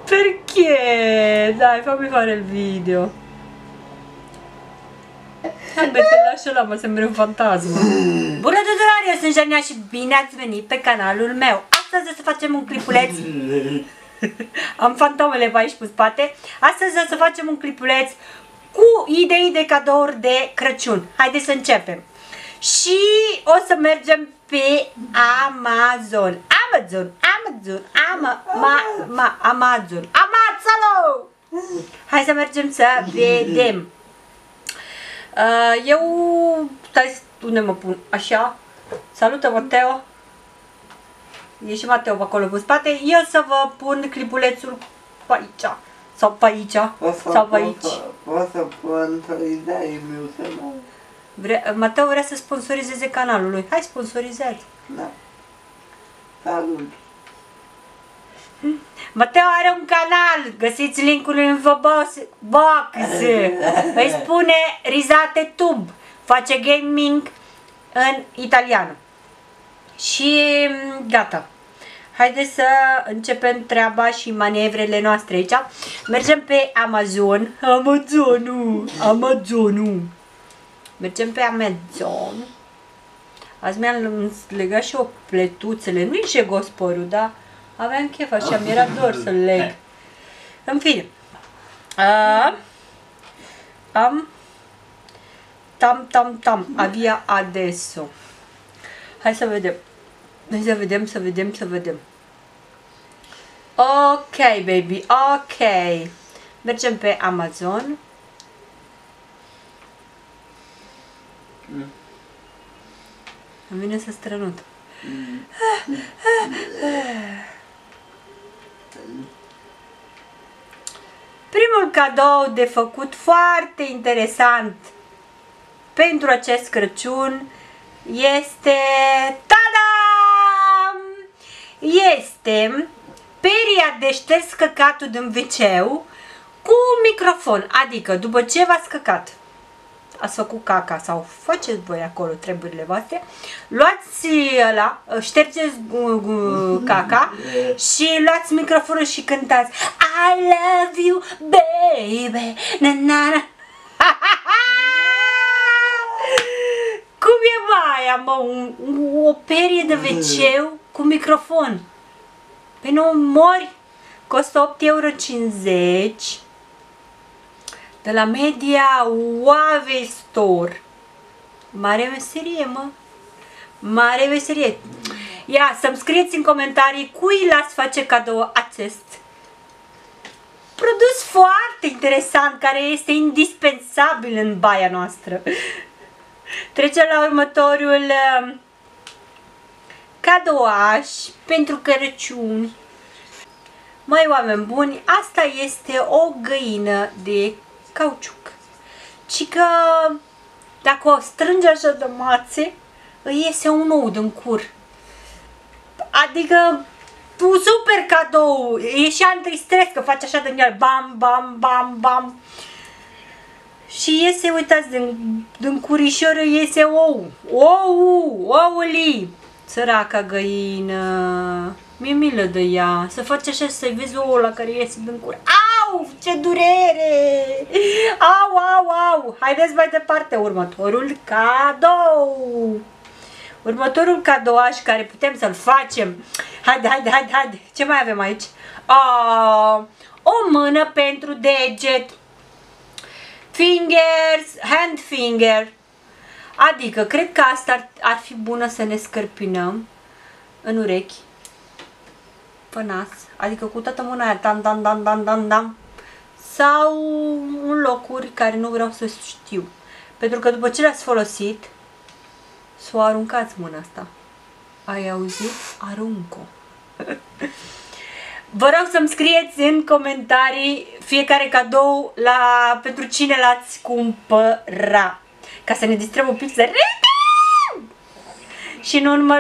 Perché? Dai, fammi fare il video. Vabbè, te lascio là, mă sembri un fantasma. Bună tuturor, eu sunt Jania și bine ați venit pe canalul meu. Astăzi o să facem un clipuleț. Am fantomele pe aici pe spate. Astăzi o să facem un clipuleț cu idei de cadouri de Crăciun. Haideți să începem. Și o să mergem pe Amazon. Amazon. Hai să mergem să vedem. Eu... Stai, unde mă pun? Așa. Salută, Mateo. E și Mateo pe acolo pe spate. Eu să vă pun clipulețul pe aici. Sau pe aici. Sau pe aici. Poți să sponsorizai meu canal. Mateo vrea să sponsorizeze canalul lui. Hai, sponsorizează. Da. Salut. Mateo are un canal. Găsiți linkul în info box. Îi spune Risate Tube. Face gaming în italiană. Și gata. Haideți să începem treaba și manevrele noastre aici. Mergem pe Amazon. Amazonul. Mergem pe Amazon. Azi mi-am legat și o pletuțele. Nu-i jegos părul, dar aveam chef așa, mi-era dor să-l leg. În fine. Tam. Avia adesso. Hai să vedem. Să vedem. Ok, baby, ok. Mergem pe Amazon. Îmi vine să strănut. Primul cadou de făcut foarte interesant pentru acest Crăciun este... Ta-da! Este peria de șters căcatul din WC-ul cu microfon. Adică după ce v-ați căcat, ați făcut caca sau faceți voi acolo treburile voastre, luați ăla, ștergeți caca și luați microfonul și cântați I love you baby na na na. Cum e aia, mă, o perie de WC cu microfon? Păi nu mori, costă 8,50 € de la Media Wave Store. Mare meserie, mă. Mare meserie. Ia, să-mi scrieți în comentarii cui l-ați face cadou acest produs foarte interesant, care este indispensabil în baia noastră. Trecem la următorul cadouaș pentru Crăciun. Măi, oameni buni, asta este o găină de cauciuc. Ci că dacă o strânge așa de mațe, îi iese un ou din cur. Adică un super cadou. E și antistres că face așa din el. Bam. Și iese, uitați, din curișoră iese ou. Ouli. Săraca găină. Mi-e milă de ea. Să faci așa să-i vezi ouul ăla care iese din cur. Au, ce durere! Au. Haideți mai departe. Următorul cadou. Următorul cadouaș care putem să-l facem. Haide. Ce mai avem aici? O mână pentru deget. Hand finger. Adică, cred că asta ar fi bună să ne scărpinăm în urechi, pe nas, adică cu toată mâna aia, dam, sau în locuri care nu vreau să știu. Pentru că după ce le-ați folosit, să o aruncați mâna asta. Ai auzit? Arunc-o. Vă rog să-mi scrieți în comentarii fiecare cadou pentru cine l-ați cumpăra. Ca să ne distrăm un pic să râdem! Și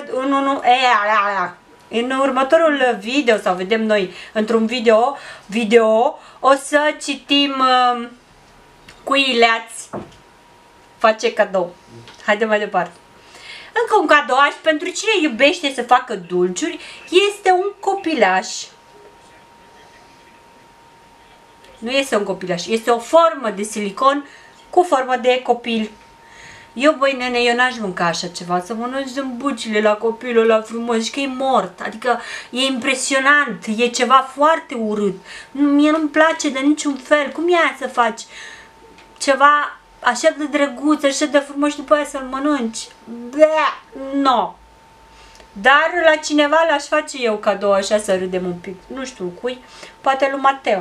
în următorul video, sau vedem noi într-un video, o să citim cui le-ați face cadou. Haide mai departe. Încă un cadouaș pentru cine iubește să facă dulciuri este un copilaș. Nu este un copilaș, este o formă de silicon cu formă de copil. Eu, băi, nene, eu n-aș mânca așa ceva, să mănânci din bucile la copilul ăla frumos, că e mort, adică e impresionant, e ceva foarte urât. Mie nu-mi place de niciun fel. Cum e aia să faci ceva așa de drăguț, așa de frumos și după aia să-l mănânci? Bea, no. Dar la cineva l-aș face eu cadou așa să râdem un pic. Nu știu cui, poate lui Mateo.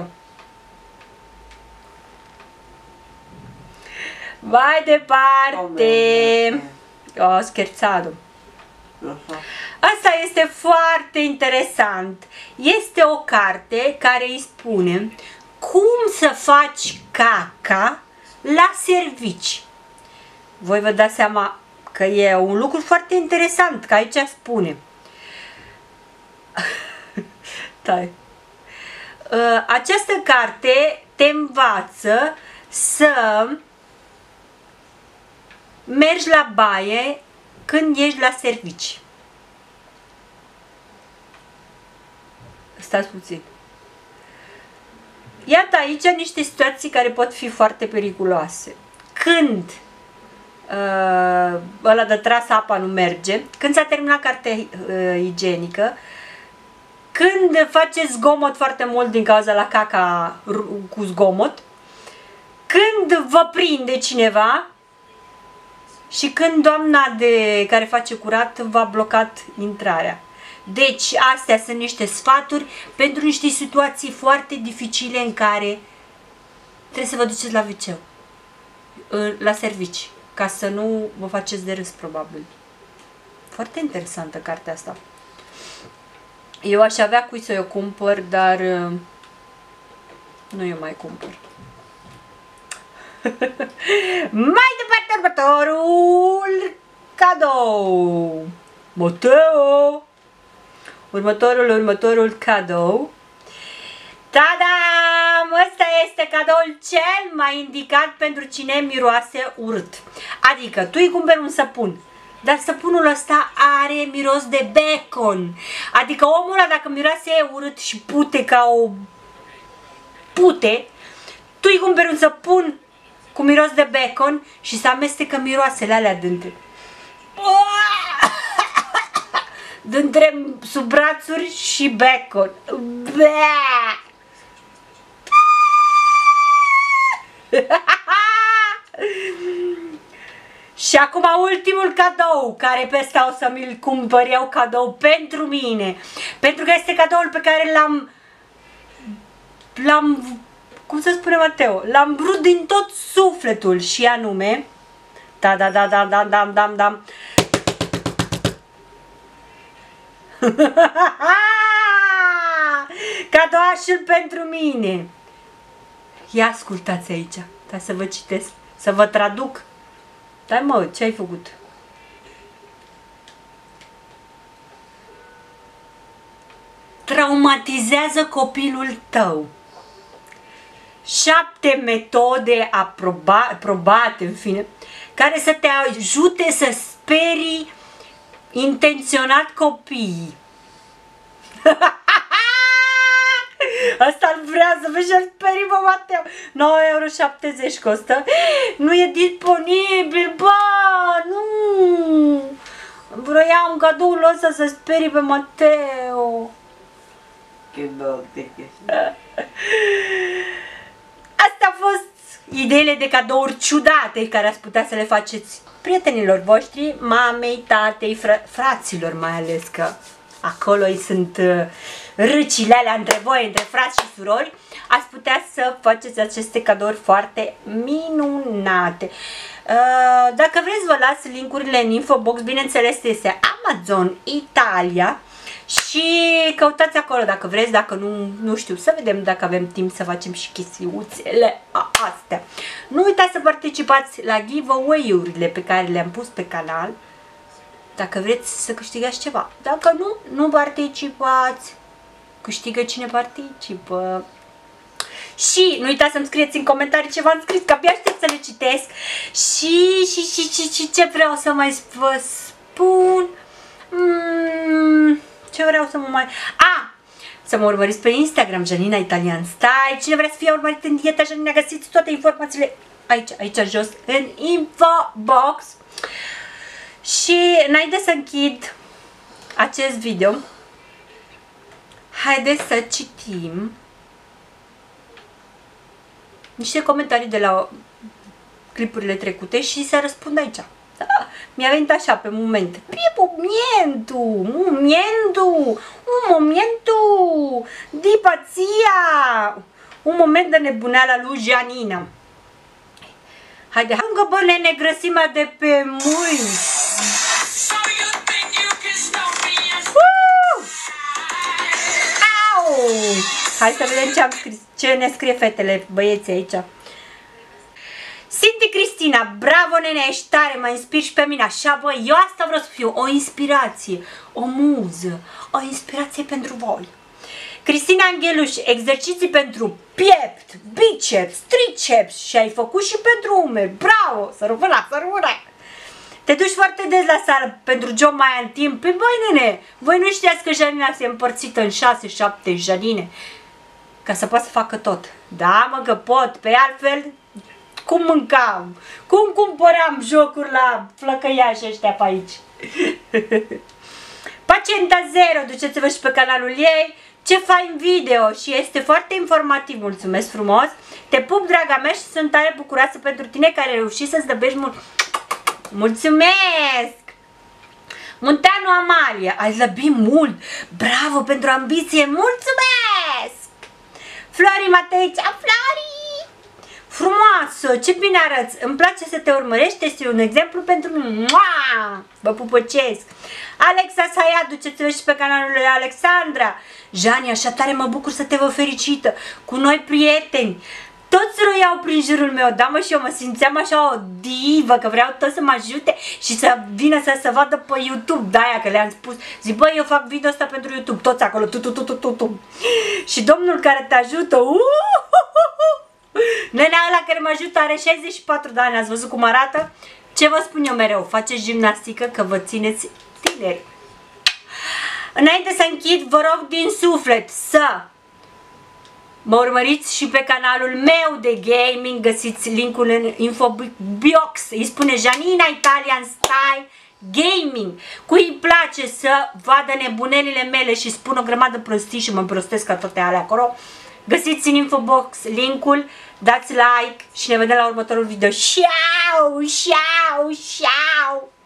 Vai departe! Oh, scherzado. Asta este foarte interesant. Este o carte care îi spune cum să faci caca la servici. Voi vă dați seama că e un lucru foarte interesant, că aici spune. Această carte te învață să mergi la baie când ești la servici. Stați puțin. Iată aici niște situații care pot fi foarte periculoase. Când ăla de tras apa nu merge, când s-a terminat cartea igienică, când faceți zgomot foarte mult din cauza la caca cu zgomot, când vă prinde cineva și când doamna care face curat v-a blocat intrarea. Deci astea sunt niște sfaturi pentru niște situații foarte dificile în care trebuie să vă duceți la WC, la servici, ca să nu vă faceți de râs, probabil. Foarte interesantă cartea asta. Eu aș avea cui să o cumpăr, dar nu eu mai cumpăr. Mai departe, următorul cadou. Mateo! Următorul cadou. Tadam! Ăsta este cadoul cel mai indicat pentru cine miroase urât. Adică tu îi cumperi un săpun, dar săpunul ăsta are miros de bacon. Adică omul ăla, dacă miroase urât și pute ca o pute, tu îi cumperi un săpun cu miros de bacon și să amestecă miroasele alea dintre subbrațuri și bacon. Și acum ultimul cadou, care pe ăsta o să mi-l cumpăr eu cadou pentru mine. Pentru că este cadoul pe care l-am, cum să spune Mateo, l-am vrut din tot sufletul și anume, cadouașul pentru mine. Ia ascultați aici, ca să vă citesc, să vă traduc. Dar mă, ce ai făcut? Traumatizează copilul tău. 7 metode aprobate, în fine, care să te ajute să sperii intenționat copiii. Asta-l vrea să vezi și-l sperii, bă, Mateo. 9,70 € costă. Nu e disponibil, bă, nu. Vroiam cadoul ăsta să sperii pe Mateo. Astea au fost ideile de cadouri ciudate care ați putea să le faceți prietenilor voștri, mamei, tatei, fraților mai ales, că acolo sunt râcile alea între voi, între frați și surori. Ați putea să faceți aceste cadouri foarte minunate. Dacă vreți, vă las linkurile în infobox. Bineînțeles, este Amazon Italia și căutați acolo dacă vreți, dacă nu știu, să vedem dacă avem timp să facem și chestiuțele astea. Nu uitați să participați la giveaway-urile pe care le-am pus pe canal, dacă vreți să câștigați ceva. Dacă nu participați, câștigă cine participă. Și nu uitați să-mi scrieți în comentarii ce v-am scris, că abia aștept să le citesc. Și ce vreau să mai vă spun? Ce vreau să mă mai... Să mă urmăriți pe Instagram, Janina Italian Style. Cine vrea să fie urmărit în dieta Janina, găsiți toate informațiile aici jos, în info box. Și înainte să închid acest video, haideți să citim niște comentarii de la clipurile trecute și să răspund aici. Da? Mi-a venit așa pe moment. Un momentu di pazzia. Un moment de nebuneală lui Janina. Haide, lângă bă, nene, grăsimea de pe mâini. Au! Hai să vedem ce ne scrie fetele, băieții aici. Cindy Cristina, bravo nene, ești tare, mă inspiri și pe mine. Așa bă, eu asta vreau să fiu, o inspirație, o muză, o inspirație pentru voi. Cristina Angheluș, exerciții pentru piept, biceps, triceps și ai făcut și pentru umeri. Bravo, să rămână, să rămână. Te duci foarte des la sală pentru job mai în timp. Păi băi nene, voi nu știați că Janina se împărțită în 6-7 Janine ca să poată să facă tot. Da mă că pot, pe altfel cum mâncam, cum cumpăram jocuri la flăcăiași ăștia pe aici. Pacienta Zero, duceți-vă și pe canalul ei. Ce fain video și este foarte informativ, mulțumesc frumos. Te pup, draga mea, și sunt tare bucuroasă pentru tine care ai reușit să-ți dăbești mult. Mulțumesc! Munteanu Amalia, ai slăbit mult. Bravo pentru ambiție, mulțumesc! Flori Mateici, Flori! Frumoasă, ce bine arăți, îmi place să te urmărești, este un exemplu pentru mine. Vă pupăcesc. Alexa Saia, duceți-vă și pe canalul lui Alexandra. Jani, așa tare mă bucur să te văd fericită, cu noi prieteni. Toți roiau prin jurul meu, da mă, și eu mă simțeam așa o divă, că vreau toți să mă ajute și să vină să vadă pe YouTube, de-aia că le-am spus, zic, băi, eu fac video ăsta pentru YouTube, toți acolo, tu. Și domnul care te ajută, nenea ăla care mă ajută are 64 de ani, ați văzut cum arată? Ce vă spun eu mereu, faceți gimnastică că vă țineți tineri. Înainte să închid, vă rog din suflet să mă urmăriți și pe canalul meu de gaming, găsiți linkul în infobox, îi spune Janina Italian Style Gaming. Cui îi place să vadă nebunelile mele și spun o grămadă prostii și mă prostesc ca toate alea acolo, găsiți în infobox linkul, dați like și ne vedem la următorul video. Ciao, ciao, ciao!